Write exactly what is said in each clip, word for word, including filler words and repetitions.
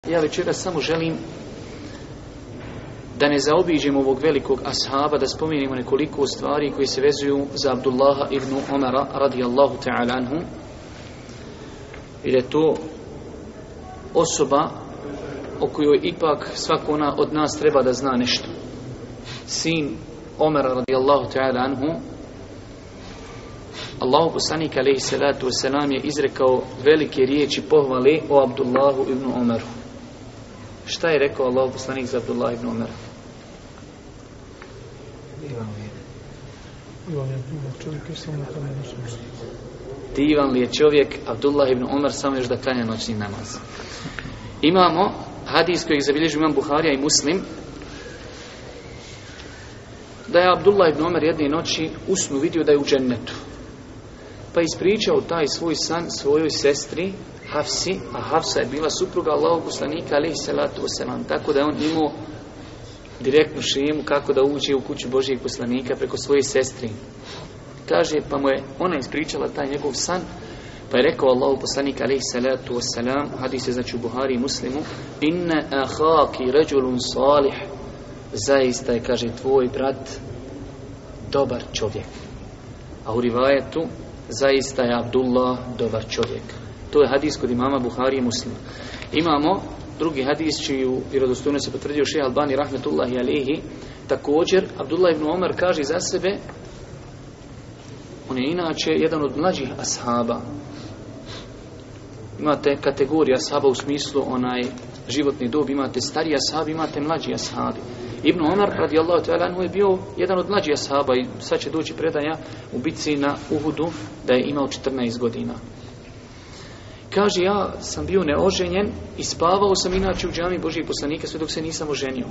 Ja večeras samo želim da ne zaobiđemo ovog velikog ashaba, da spomenemo nekoliko stvari koji se vezuju za Abdullaha ibn Omara radijallahu ta'ala anhu. I da je to osoba o kojoj ipak svako ona od nas treba da zna nešto. Sin Omara radijallahu ta'ala anhu, Allahu poslanik alejhi salatu vesselam je izrekao velike riječi pohvale o Abdullahu ibn Omaru. Šta je rekao Allahu poslanik za Abdullah ibn Omara? Divan li je čovjek Abdullah ibn Omar, samo još da klanja noćni namaz. Imamo hadis kojeg zabilježi imam Buharija i Muslim, da je Abdullah ibn Omar jedne noći u snu vidio da je u džennetu. Pa ispričao taj svoj san svojoj sestri Hafsi, a Hafsa je bila supruga Allahovog poslanika alejhi salatu vesselam, tako da je on imao direktnu šemu kako da uđe u kuću Božijeg poslanika preko svoje sestri. Kaže, pa mu je ona ispričala taj njegov san, pa je rekao Allahov poslanik alejhi salatu vesselam, hadis je znači u Buhari i Muslimu, inna ahaki rajulun salih, zaista je, kaže, tvoj brat dobar čovjek. A u rivajetu, zaista je Abdullah dobar čovjek. To je hadis kod imama Buhari i Muslima. Imamo drugi hadis čiju vjerodostojnost se potvrdio šejh Albani rahmetullahi alejhi. Također Abdullah ibn Omar kaže za sebe, on je inače jedan od mlađih ashaba. Imate kategorija ashaba u smislu onaj životni dob, imate stariji ashabi, imate mlađi ashabi. Ibn Omar radijallahu ta'ala anhu je bio jedan od mlađih ashaba i sad će doći predaja u bitci na Uhudu da je imao četrnaest godina. Kaže, ja sam bio neoženjen i spavao sam inače u džami Božijeg poslanika sve dok se nisam oženio.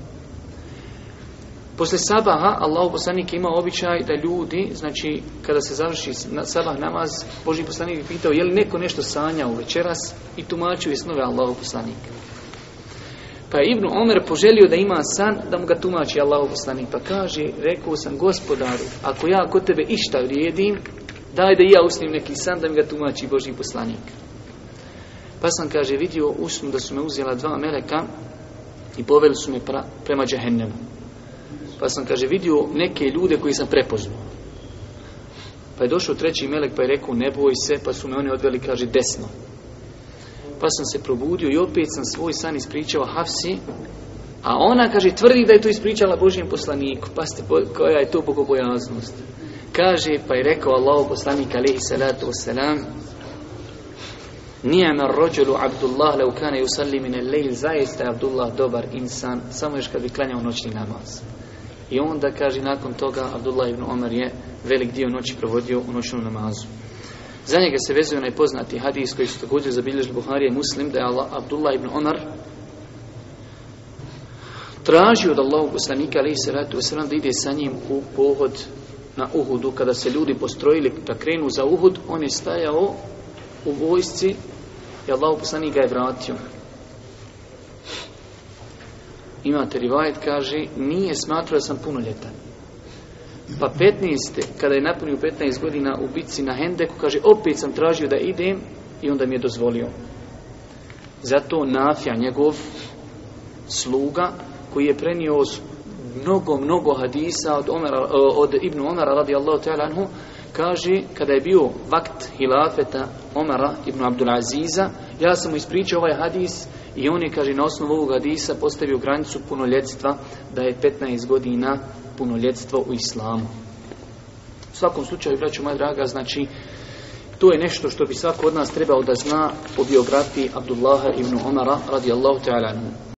Posle sabaha, Allahov poslanik ima običaj da ljudi, znači kada se završi sabah namaz, Božji poslanik bi pitao je li neko nešto sanjao večeras i tumačio je snove Allahov poslanika. Pa je Ibn Omer poželio da ima san, da mu ga tumači Allahov poslanik. Pa kaže, rekao sam gospodaru, ako ja kod tebe išta vrijedim, daj da i ja usnim neki san da mi ga tumači Božji poslanik. Pa sam, kaže, vidio u snu da su me uzela dva meleka i poveli su me pra, prema džehennemu. Pa sam, kaže, vidio neke ljude koji sam prepoznao. Pa je došao treći melek pa je rekao ne boj se, pa su me oni odveli, kaže, desno. Pa sam se probudio i opet sam svoj san ispričao Hafsi, a ona, kaže, tvrdi da je to ispričala Božijem poslaniku. Pa ste, koja je to bogobojaznost. Kaže, pa je rekao Allahov poslanik alejhi salatu vesselam, ni'ma ar-rajulu Abdullah law kana yusalli min al-layl, zaista je Abdullah dobar insan, samo još kad bi klanjao noćni namaz. I onda, kaže, nakon toga Abdullah ibn Omar je velik dio noći provodio u noćnom namazu. Za njega se vezuje onaj poznati hadis koji su također zabilježili Buharija i Muslim, da je Allah, Abdullah ibn Omar tražio od Allahovog poslanika alejhi salatu vesselam da ide sa njim u pohod na Uhudu. Kada se ljudi postrojili da krenu za Uhud, on je stajao u vojsci i Allahov poslanik ga je vratio. Imate rivajet, kaže, nije smatrao da sam punoljetan. Pa petnaeste, kada je napunio petnaest godina u bitci na Hendeku, kaže, opet sam tražio da idem i onda mi je dozvolio. Zato Nafija, njegov sluga, koji je prenio mnogo, mnogo hadisa od, Omara, od Ibn Omara radijallahu ta'ala anhu, kaže, kada je bio vakt hilafeta Omara ibn Abdul Aziza, ja sam mu ispričao ovaj hadis i on je, kaže, na osnovu ovog hadisa postavio granicu punoljetstva, da je petnaest godina punoljetstvo u islamu. U svakom slučaju, braćo moja draga, znači, to je nešto što bi svako od nas trebao da zna o biografiji Abdullaha ibn Omara radijallahu ta'ala anhu.